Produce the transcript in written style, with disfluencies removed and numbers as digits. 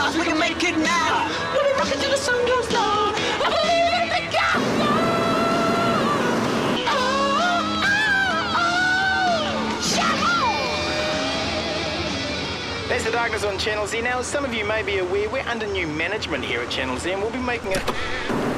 stars, we can make it now. We'll be rocking till the sun goes down. I believe in the God. That's the Darkness on Channel Z. Now, as some of you may be aware, we're under new management here at Channel Z, and we'll be making a